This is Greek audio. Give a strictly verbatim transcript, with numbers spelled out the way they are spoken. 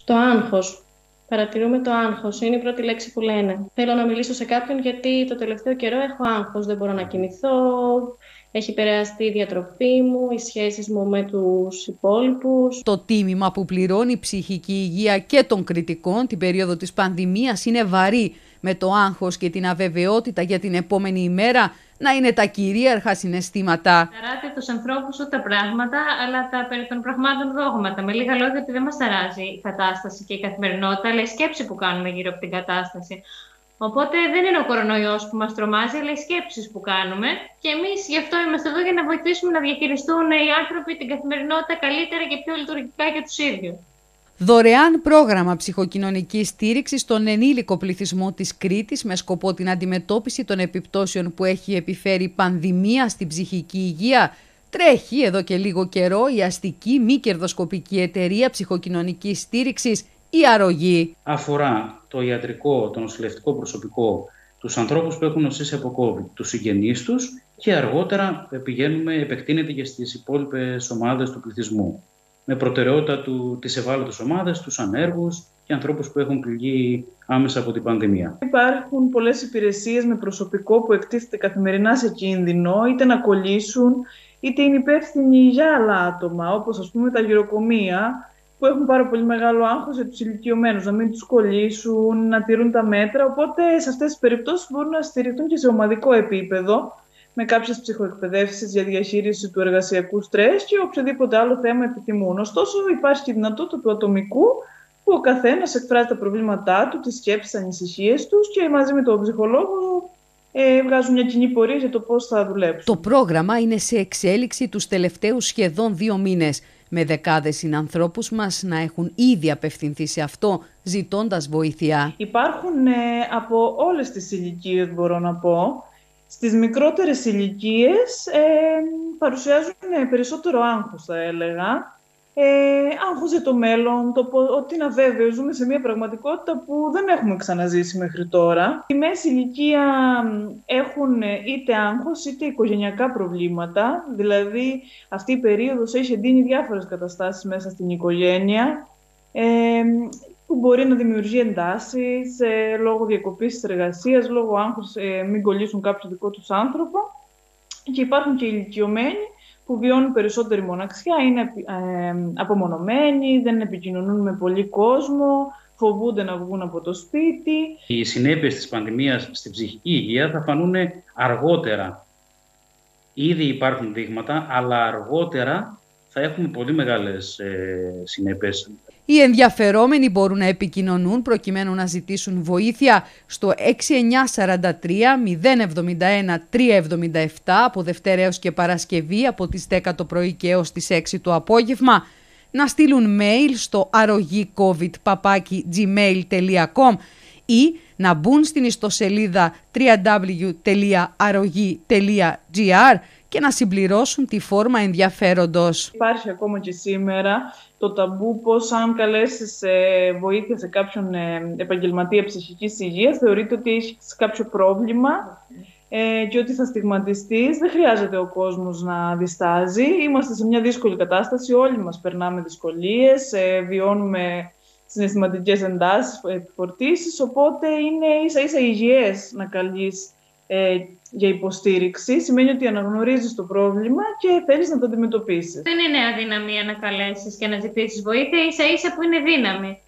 Το άγχος. Παρατηρούμε το άγχος. Είναι η πρώτη λέξη που λένε. Θέλω να μιλήσω σε κάποιον γιατί το τελευταίο καιρό έχω άγχος. Δεν μπορώ να κινηθώ. Έχει επηρεαστεί η διατροφή μου, οι σχέσεις μου με τους υπόλοιπους. Το τίμημα που πληρώνει η ψυχική υγεία και των κριτικών την περίοδο της πανδημίας είναι βαρύ, με το άγχος και την αβεβαιότητα για την επόμενη ημέρα να είναι τα κυρίαρχα συναισθήματα. Ταράτε τους ανθρώπους ούτε τα πράγματα, αλλά τα περί των πραγμάτων δόγματα. Με λίγα λόγια, ότι δεν μας ταράζει η κατάσταση και η καθημερινότητα, αλλά η σκέψη που κάνουμε γύρω από την κατάσταση. Οπότε δεν είναι ο κορονοϊός που μας τρομάζει, αλλά οι σκέψεις που κάνουμε. Και εμείς γι' αυτό είμαστε εδώ, για να βοηθήσουμε να διαχειριστούν οι άνθρωποι την καθημερινότητα καλύτερα και πιο λειτουργικά για τους ίδιους. Δωρεάν πρόγραμμα ψυχοκοινωνικής στήριξης στον ενήλικο πληθυσμό της Κρήτης με σκοπό την αντιμετώπιση των επιπτώσεων που έχει επιφέρει η πανδημία στην ψυχική υγεία. Τρέχει εδώ και λίγο καιρό η αστική μη κερδοσκοπική εταιρεία ψυχοκοινωνικής στήριξης, η Αρρωγή. Αφορά το ιατρικό, το νοσηλευτικό προσωπικό, τους ανθρώπους που έχουν νοσήσει από COVID, τους συγγενείς τους και αργότερα πηγαίνουμε, επεκτείνεται και στις υπόλοιπες ομάδες του πληθυσμού. Με προτεραιότητα του, τις ευάλωτες ομάδες, τους ανέργους και ανθρώπους που έχουν πληγεί άμεσα από την πανδημία. Υπάρχουν πολλές υπηρεσίες με προσωπικό που εκτίθεται καθημερινά σε κίνδυνο, είτε να κολλήσουν, είτε είναι υπεύθυνοι για άλλα άτομα, όπως ας πούμε τα γυροκομεία, που έχουν πάρα πολύ μεγάλο άγχος για τους ηλικιωμένους, να μην τους κολλήσουν, να τηρούν τα μέτρα. Οπότε σε αυτές τις περιπτώσεις μπορούν να στηριχτούν και σε ομαδικό επίπεδο, με κάποιες ψυχοεκπαιδεύσεις για διαχείριση του εργασιακού στρες και οποιοδήποτε άλλο θέμα επιθυμούν. Ωστόσο, υπάρχει και η δυνατότητα του ατομικού, που ο καθένας εκφράζει τα προβλήματά του, τις σκέψεις, τις ανησυχίες τους και μαζί με τον ψυχολόγο ε, βγάζουν μια κοινή πορεία για το πώς θα δουλέψουν. Το πρόγραμμα είναι σε εξέλιξη τους τελευταίους σχεδόν δύο μήνες, με δεκάδες συνανθρώπους μας να έχουν ήδη απευθυνθεί σε αυτό, ζητώντας βοήθεια. Υπάρχουν ε, από όλες τις ηλικίες, μπορώ να πω. Στις μικρότερες ηλικίες ε, παρουσιάζουν περισσότερο άγχος, θα έλεγα. Ε, άγχος για το μέλλον, το, ότι είναι αβέβαιο. Ζούμε σε μια πραγματικότητα που δεν έχουμε ξαναζήσει μέχρι τώρα. Η μέση ηλικία έχουν είτε άγχος είτε οικογενειακά προβλήματα. Δηλαδή αυτή η περίοδος έχει εντείνει διάφορες καταστάσεις μέσα στην οικογένεια, ε, που μπορεί να δημιουργεί εντάσεις ε, λόγω διακοπής της εργασίας, λόγω άγχους ε, μην κολλήσουν κάποιο δικό τους άνθρωπο. Και υπάρχουν και ηλικιωμένοι που βιώνουν περισσότερη μοναξιά, είναι ε, απομονωμένοι, δεν επικοινωνούν με πολύ κόσμο, φοβούνται να βγουν από το σπίτι. Οι συνέπειες της πανδημίας στην ψυχική υγεία θα φανούν αργότερα. Ήδη υπάρχουν δείγματα, αλλά αργότερα θα έχουμε πολύ μεγάλες ε, συνέπειες. Οι ενδιαφερόμενοι μπορούν να επικοινωνούν προκειμένου να ζητήσουν βοήθεια στο έξι εννιά τέσσερα τρία μηδέν εβδομήντα ένα τρία εβδομήντα επτά από Δευτέρα έως και Παρασκευή από τις δέκα το πρωί και έως τις έξι το απόγευμα, να στείλουν mail στο αρρωγή-covid παπάκι gmail τελεία com ή να μπουν στην ιστοσελίδα double-u double-u double-u τελεία αρρωγή τελεία gr και να συμπληρώσουν τη φόρμα ενδιαφέροντος. Υπάρχει ακόμα και σήμερα το ταμπού πως αν καλέσεις ε, βοήθεια σε κάποιον ε, επαγγελματία ψυχικής υγείας θεωρείται ότι έχει κάποιο πρόβλημα ε, και ότι θα στιγματιστείς. Δεν χρειάζεται ο κόσμος να διστάζει. Είμαστε σε μια δύσκολη κατάσταση, όλοι μας περνάμε δυσκολίες, ε, βιώνουμε συναισθηματικές εντάσεις, επιφορτήσεις, οπότε είναι ίσα ίσα υγιές να καλείς ε, για υποστήριξη. Σημαίνει ότι αναγνωρίζεις το πρόβλημα και θέλεις να το αντιμετωπίσεις. Δεν είναι αδυναμία να καλέσεις και να ζητήσεις βοήθεια, ίσα ίσα που είναι δύναμη.